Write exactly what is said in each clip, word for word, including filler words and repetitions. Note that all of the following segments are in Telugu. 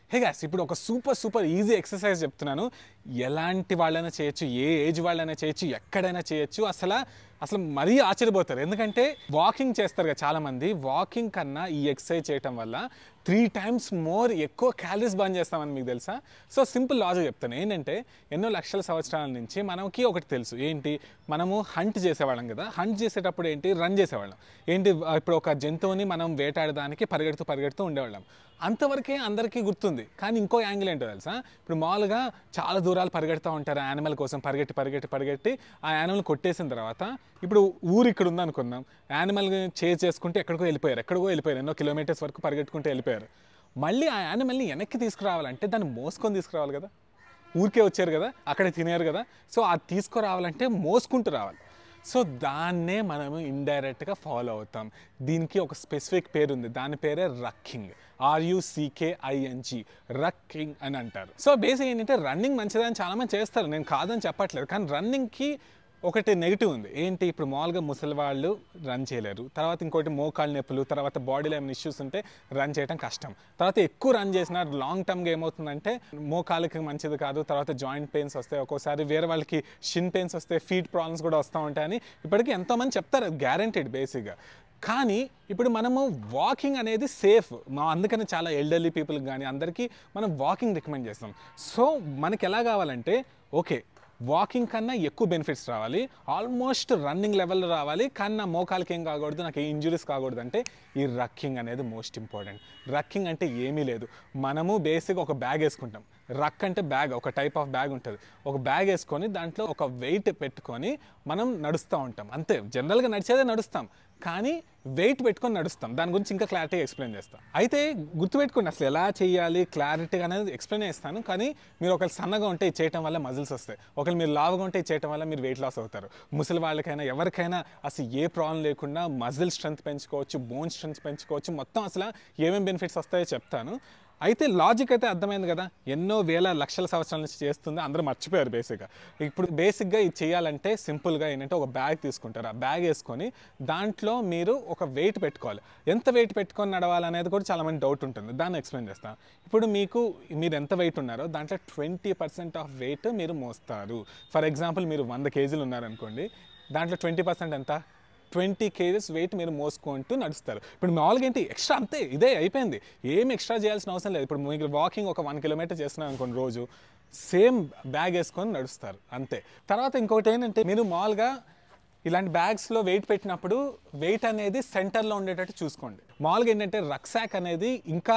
హే గాయ్స్, ఇప్పుడు ఒక సూపర్ సూపర్ ఈజీ ఎక్సర్సైజ్ చెప్తున్నాను. ఎలాంటి వాళ్ళైనా చేయొచ్చు, ఏ ఏజ్ వాళ్ళైనా చేయొచ్చు, ఎక్కడైనా చేయొచ్చు. అసలు అసలు మరీ ఆశ్చర్యపోతారు. ఎందుకంటే వాకింగ్ చేస్తారు కదా చాలామంది. వాకింగ్ కన్నా ఈ ఎక్సర్సైజ్ చేయటం వల్ల త్రీ టైమ్స్ మోర్ ఎక్కువ క్యాలరీస్ బర్న్ చేస్తామని మీకు తెలుసా? సో సింపుల్ లాజిక్ చెప్తాను. ఏంటంటే ఎన్నో లక్షల సంవత్సరాల నుంచి మనకి ఒకటి తెలుసు. ఏంటి? మనము హంట్ చేసేవాళ్ళం కదా. హంట్ చేసేటప్పుడు ఏంటి? రన్ చేసేవాళ్ళం. ఏంటి? ఇప్పుడు ఒక జంతువుని మనం వేటాడడానికి పరిగెడుతూ పరిగెడుతూ ఉండేవాళ్ళం. అంతవరకే అందరికీ గుర్తుంది. కానీ ఇంకో యాంగిల్ ఏంటో తెలుసా? ఇప్పుడు మామూలుగా చాలా దూరాలు పరిగెడుతూ ఉంటారు యానిమల్ కోసం. పరిగెట్టి పరిగెట్టి పరిగెట్టి ఆ యానిమల్ కొట్టేసిన తర్వాత ఇప్పుడు ఊరు ఇక్కడ ఉందనుకుందాం. యానిమల్ చేజ్ చేసుకుంటే ఎక్కడికో వెళ్ళిపోయారు ఎక్కడికో వెళ్ళిపోయారు ఎన్నో కిలోమీటర్స్ వరకు పరిగెట్టుకుంటూ వెళ్ళిపోయారు. మళ్ళీ ఆ యానిమల్ని వెనక్కి తీసుకురావాలంటే దాన్ని మోసుకొని తీసుకురావాలి కదా. ఊరికే వచ్చారు కదా, అక్కడే తినేరు కదా. సో అది తీసుకురావాలంటే మోసుకుంటూ రావాలి. సో దాన్నే మనము ఇండైరెక్ట్గా ఫాలో అవుతాం. దీనికి ఒక స్పెసిఫిక్ పేరు ఉంది. దాని పేరే రక్కింగ్. ఆర్యుసికేఐఎన్జి, రక్కింగ్ అని అంటారు. సో బేసిక్ ఏంటంటే రన్నింగ్ మంచిదని చాలామంది చేస్తారు, నేను కాదని చెప్పట్లేదు. కానీ రన్నింగ్కి ఒకటి నెగిటివ్ ఉంది. ఏంటి? ఇప్పుడు మామూలుగా ముసలి వాళ్ళు రన్ చేయలేరు. తర్వాత ఇంకోటి మోకాళ్ళ నొప్పులు, తర్వాత బాడీలో ఏమైనా ఇష్యూస్ ఉంటే రన్ చేయడం కష్టం. తర్వాత ఎక్కువ రన్ చేసినా లాంగ్ టర్మ్గా ఏమవుతుందంటే మోకాళ్ళకి మంచిది కాదు. తర్వాత జాయింట్ పెయిన్స్ వస్తాయి, ఒక్కోసారి వేరే వాళ్ళకి షిన్ పెయిన్స్ వస్తాయి, ఫీట్ ప్రాబ్లమ్స్ కూడా వస్తూ ఉంటాయని ఇప్పటికీ ఎంతోమంది చెప్తారు. గ్యారంటీడ్ బేసిక్గా. కానీ ఇప్పుడు మనము వాకింగ్ అనేది సేఫ్. మా అందుకని చాలా ఎల్డర్లీ పీపుల్కి కానీ అందరికీ మనం వాకింగ్ రికమెండ్ చేస్తాం. సో మనకి ఎలా కావాలంటే ఓకే వాకింగ్ కన్నా ఎక్కువ బెనిఫిట్స్ రావాలి, ఆల్మోస్ట్ రన్నింగ్ లెవెల్లో రావాలి, కానీ నా మోకాలకి ఏం కాకూడదు, నాకు ఏ ఇంజురీస్ కాకూడదు అంటే ఈ రక్కింగ్ అనేది మోస్ట్ ఇంపార్టెంట్. రక్కింగ్ అంటే ఏమీ లేదు. మనము బేసిక్గా ఒక బ్యాగ్ వేసుకుంటాం. రక్ అంటే బ్యాగ్, ఒక టైప్ ఆఫ్ బ్యాగ్ ఉంటుంది. ఒక బ్యాగ్ వేసుకొని దాంట్లో ఒక వెయిట్ పెట్టుకొని మనం నడుస్తూ ఉంటాం. అంతే, జనరల్గా నడిచేదే నడుస్తాం, కానీ వెయిట్ పెట్టుకొని నడుస్తాం. దాని గురించి ఇంకా క్లారిటీగా ఎక్స్ప్లెయిన్ చేస్తాం. అయితే గుర్తుపెట్టుకోండి, అసలు ఎలా చేయాలి క్లారిటీగా అనేది ఎక్స్ప్లెయిన్ చేస్తాను. కానీ మీరు ఒకళ్ళు సన్నగా ఉంటే ఇది చేయటం వల్ల మజిల్స్ వస్తాయి, ఒకళ్ళు మీరు లావుగా ఉంటే ఇది చేయటం వల్ల మీరు వెయిట్ లాస్ అవుతారు. ముసలి వాళ్ళకైనా ఎవరికైనా అసలు ఏ ప్రాబ్లం లేకుండా మజిల్ స్ట్రెంత్ పెంచుకోవచ్చు, బోన్ స్ట్రెంత్ పెంచుకోవచ్చు. మొత్తం అసలు ఏమేమి బెనిఫిట్స్ వస్తాయో చెప్తాను. అయితే లాజిక్ అయితే అర్థమైంది కదా. ఎన్నో వేల లక్షల సంవత్సరాల నుంచి చేస్తుంది, అందరూ మర్చిపోయారు బేసిక్గా. ఇప్పుడు బేసిక్గా ఇది చేయాలంటే సింపుల్గా ఏంటంటే ఒక బ్యాగ్ తీసుకుంటారు. ఆ బ్యాగ్ వేసుకొని దాంట్లో మీరు ఒక వెయిట్ పెట్టుకోవాలి. ఎంత వెయిట్ పెట్టుకొని నడవాలనేది కూడా చాలామంది డౌట్ ఉంటుంది. దాన్ని ఎక్స్ప్లెయిన్ చేస్తాను. ఇప్పుడు మీకు మీరు ఎంత వెయిట్ ఉన్నారో దాంట్లో ట్వంటీ పర్సెంట్ ఆఫ్ వెయిట్ మీరు మోస్తారు. ఫర్ ఎగ్జాంపుల్ మీరు వంద కేజీలు ఉన్నారనుకోండి, దాంట్లో ట్వంటీ పర్సెంట్ ఎంత? ట్వంటీ కేజీస్ వెయిట్ మీరు మోసుకుంటూ నడుస్తారు. ఇప్పుడు మామూలుగా ఏంటి ఎక్స్ట్రా, అంతే, ఇదే అయిపోయింది. ఏం ఎక్స్ట్రా చేయాల్సిన అవసరం లేదు. ఇప్పుడు మీకు వాకింగ్ ఒక వన్ కిలోమీటర్ చేస్తున్నారు అనుకోండి రోజు, సేమ్ బ్యాగ్ వేసుకొని నడుస్తారు అంతే. తర్వాత ఇంకొకటి ఏంటంటే మీరు మామూలుగా ఇలాంటి బ్యాగ్స్లో వెయిట్ పెట్టినప్పుడు వెయిట్ అనేది సెంటర్లో ఉండేటట్టు చూసుకోండి. మామూలుగా ఏంటంటే రక్సాక్ అనేది ఇంకా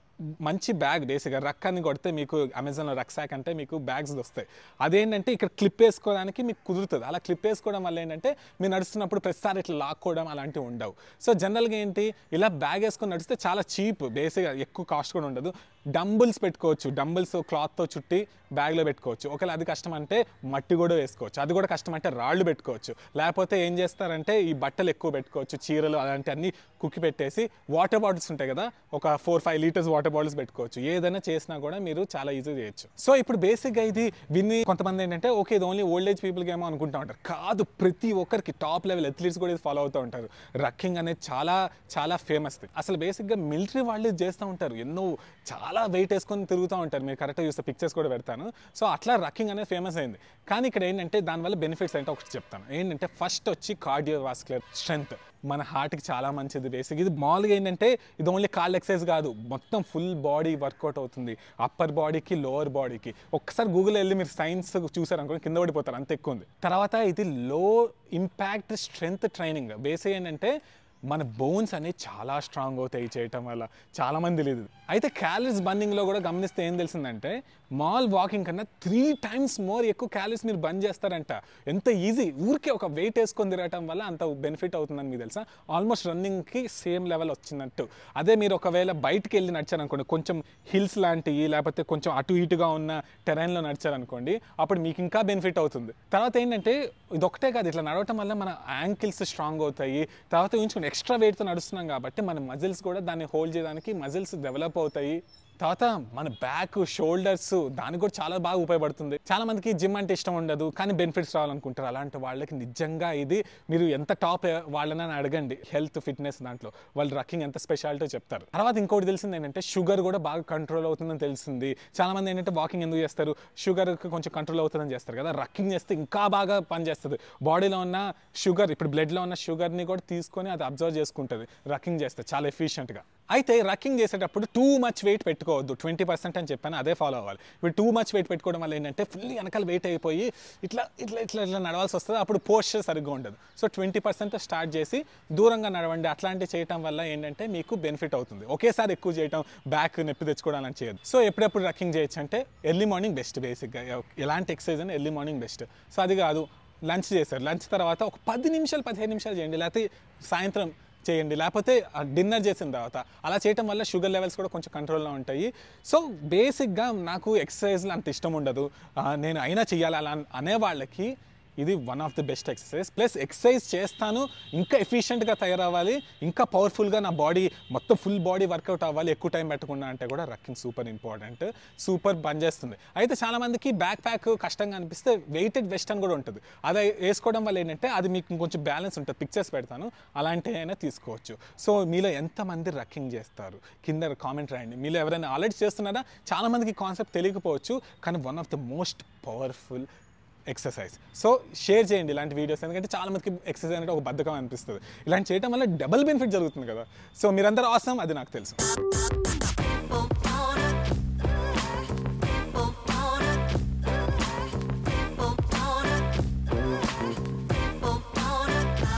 మంచి బ్యాగ్. బేసిక్గా రక్ అని కొడితే మీకు అమెజాన్లో రక్సాక్ అంటే మీకు బ్యాగ్స్ వస్తాయి. అదేంటంటే ఇక్కడ క్లిప్ వేసుకోవడానికి మీకు కుదురుతుంది. అలా క్లిప్ వేసుకోవడం వల్ల ఏంటంటే మీరు నడుస్తున్నప్పుడు ప్రతిసారి ఇట్లా లాక్కోవడం అలాంటివి ఉండవు. సో జనరల్గా ఏంటి, ఇలా బ్యాగ్ వేసుకొని నడిస్తే చాలా చీప్, బేసిక్గా ఎక్కువ కాస్ట్ కూడా ఉండదు. డంబుల్స్ పెట్టుకోవచ్చు, డంబుల్స్ క్లాత్తో చుట్టి బ్యాగ్లో పెట్టుకోవచ్చు. ఒకవేళ అది కష్టం అంటే మట్టి కూడా వేసుకోవచ్చు, అది కూడా కష్టం అంటే రాళ్ళు పెట్టుకోవచ్చు. లేకపోతే ఏం చేస్తారంటే ఈ బట్టలు ఎక్కువ పెట్టుకోవచ్చు, చీరలు అలాంటి అన్ని కుక్కి పెట్టేసి వాటర్ బాటిల్స్ ఉంటాయి కదా, ఒక four five litres water bottles పెట్టుకోవచ్చు. ఏదైనా చేసినా కూడా మీరు చాలా ఈజీ చేయొచ్చు. సో ఇప్పుడు బేసిక్గా ఇది విని కొంతమంది ఏంటంటే ఓకే ఇది ఓన్లీ ఓల్డ్ ఏజ్ పీపుల్కి ఏమో అనుకుంటూ ఉంటారు. కాదు, ప్రతి ఒక్కరికి టాప్ లెవెల్ అథ్లీట్స్ కూడా ఇది ఫాలో అవుతూ ఉంటారు. రక్కింగ్ అనేది చాలా చాలా ఫేమస్. అసలు బేసిక్గా మిలిటరీ వాళ్ళు ఇది చేస్తూ ఉంటారు. ఎన్నో చాలా వెయిట్ వేసుకొని తిరుగుతూ ఉంటారు. మీరు కరెక్ట్గా చూస్తే పిక్చర్స్ కూడా పెడతాను. సో అట్లా రక్కింగ్ అనేది ఫేమస్ అయింది. కానీ ఇక్కడ ఏంటంటే దానివల్ల బెనిఫిట్స్ అంటే ఒకటి చెప్తాను. ఏంటంటే ఫస్ట్ వచ్చి కార్డియోవాస్కులర్ స్ట్రెంత్, మన హార్ట్కి చాలా మంచిది. బేసిక్ ఇది మామూలుగా ఏంటంటే ఇది ఓన్లీ కాల్ ఎక్సర్సైజ్ కాదు, మొత్తం ఫుల్ బాడీ వర్కౌట్ అవుతుంది, అప్పర్ బాడీకి లోవర్ బాడీకి. ఒక్కసారి గూగుల్ వెళ్ళి మీరు సైన్స్ చూసారనుకోండి కింద పడిపోతారు, అంత ఎక్కువ ఉంది. తర్వాత ఇది లో ఇంపాక్ట్ స్ట్రెంత్ ట్రైనింగ్. బేసిక్ ఏంటంటే మన బోన్స్ అనేవి చాలా స్ట్రాంగ్ అవుతాయి చేయటం వల్ల. చాలామంది తెలియదు. అయితే క్యాలరీస్ బర్నింగ్లో కూడా గమనిస్తే ఏం తెలిసిందంటే మాల్ వాకింగ్ కన్నా త్రీ టైమ్స్ మోర్ ఎక్కువ క్యాలరీస్ మీరు బర్న్ చేస్తారంట. ఎంత ఈజీ, ఊరికే ఒక వెయిట్ వేసుకొని తిరగటం వల్ల అంత బెనిఫిట్ అవుతుందని మీకు తెలుసా? ఆల్మోస్ట్ రన్నింగ్కి సేమ్ లెవెల్ వచ్చినట్టు. అదే మీరు ఒకవేళ బయటకు వెళ్ళి నడిచారనుకోండి, కొంచెం హిల్స్ లాంటివి లేకపోతే కొంచెం అటు ఇటుగా ఉన్న టెరైన్లో నడిచారనుకోండి, అప్పుడు మీకు ఇంకా బెనిఫిట్ అవుతుంది. తర్వాత ఏంటంటే ఇది ఒకటే కాదు, ఇట్లా నడవటం వల్ల మన యాంకిల్స్ స్ట్రాంగ్ అవుతాయి. తర్వాత ఉంచుకుని ఎక్స్ట్రా వెయిట్తో నడుస్తున్నాం కాబట్టి మన మజిల్స్ కూడా దాన్ని హోల్డ్ చేయడానికి మజిల్స్ డెవలప్ అవుతాయి. తర్వాత మన బ్యాక్ షోల్డర్స్ దానికి కూడా చాలా బాగా ఉపయోగపడుతుంది. చాలా మందికి జిమ్ అంటే ఇష్టం ఉండదు కానీ బెనిఫిట్స్ రావాలనుకుంటారు. అలాంటి వాళ్ళకి నిజంగా ఇది మీరు ఎంత టాప్ వాళ్ళని అడగండి హెల్త్ ఫిట్నెస్ దాంట్లో, వాళ్ళు రక్కింగ్ ఎంత స్పెషాలిటీ చెప్తారు. తర్వాత ఇంకోటి తెలిసింది ఏంటంటే షుగర్ కూడా బాగా కంట్రోల్ అవుతుందని తెలిసింది. చాలా మంది ఏంటంటే వాకింగ్ ఎందుకు చేస్తారు, షుగర్ కొంచెం కంట్రోల్ అవుతుందని చేస్తారు కదా. రక్కింగ్ చేస్తే ఇంకా బాగా పనిచేస్తుంది. బాడీలో ఉన్న షుగర్, ఇప్పుడు బ్లడ్లో ఉన్న షుగర్ని కూడా తీసుకొని అది అబ్జర్వ్ చేసుకుంటుంది రక్కింగ్ చేస్తే చాలా ఎఫిషియెంట్గా. అయితే రక్కింగ్ చేసేటప్పుడు టూ మచ్ వెయిట్ పెట్టుకోవద్దు. ట్వంటీ పర్సెంట్ అని చెప్పాను, అదే ఫాలో అవ్వాలి. ఇప్పుడు టూ మచ్ వెయిట్ పెట్టుకోవడం వల్ల ఏంటంటే ఫుల్ వెనకాల వెయిట్ అయిపోయి ఇట్లా ఇట్లా ఇట్లా ఇట్లా నడవాల్సి వస్తుంది. అప్పుడు పోస్చర్ సరిగ్గా ఉండదు. సో ట్వంటీ పర్సెంట్ స్టార్ట్ చేసి దూరంగా నడవండి. అట్లాంటివి చేయడం వల్ల ఏంటంటే మీకు బెనిఫిట్ అవుతుంది. ఒకేసారి ఎక్కువ చేయడం, బ్యాక్ నొప్పి తెచ్చుకోవడం అని చేయదు. సో ఎప్పుడెప్పుడు రక్కింగ్ చేయొచ్చు అంటే ఎర్లీ మార్నింగ్ బెస్ట్. బేసిక్గా ఎలాంటి ఎక్సర్సైజ్ అయినా ఎర్లీ మార్నింగ్ బెస్ట్. సో అది కాదు, లంచ్ చేశారు, లంచ్ తర్వాత ఒక పది నిమిషాలు పదిహేను నిమిషాలు చేయండి, లేకపోతే సాయంత్రం చేయండి, లేకపోతే డిన్నర్ చేసిన తర్వాత. అలా చేయటం వల్ల షుగర్ లెవెల్స్ కూడా కొంచెం కంట్రోల్లో ఉంటాయి. సో బేసిక్గా నాకు ఎక్సర్సైజ్లు అంత ఇష్టం ఉండదు, నేను అయినా చెయ్యాలి అలా అనే వాళ్ళకి ఇది one of the best exercise. Plus exercise చేస్తాను, ఇంకా ఎఫిషియెంట్గా తయారవ్వాలి, ఇంకా పవర్ఫుల్గా నా బాడీ మొత్తం ఫుల్ బాడీ వర్కౌట్ అవ్వాలి ఎక్కువ టైం పెట్టకుండా అంటే కూడా రక్కింగ్ సూపర్ ఇంపార్టెంట్, సూపర్ పనిచేస్తుంది. అయితే చాలామందికి బ్యాక్ ప్యాక్ కష్టంగా అనిపిస్తే వెయిటెడ్ వెస్ట్ అని కూడా ఉంటుంది. అది వేసుకోవడం వల్ల ఏంటంటే అది మీకు కొంచెం బ్యాలెన్స్ ఉంటుంది. పిక్చర్స్ పెడతాను, అలాంటివి అయినా తీసుకోవచ్చు. సో మీలో ఎంతమంది రక్కింగ్ చేస్తారు కింద కామెంట్ రాయండి. మీలో ఎవరైనా ఆల్రెడీ చేస్తున్నారా? చాలామందికి కాన్సెప్ట్ తెలియకపోవచ్చు, కానీ one of the most powerful exercise. So share చేయండి ఇలాంటి వీడియోస్, ఎందుకంటే చాలా మందికి ఎక్సర్సైజ్ అంటే ఒక బద్ధకం అనిపిస్తుంది. ఇలాంటి చేయడం వల్ల డబుల్ బెనిఫిట్ జరుగుతుంది కదా. సో మీరందరూ అవసరం, అది నాకు తెలుసు.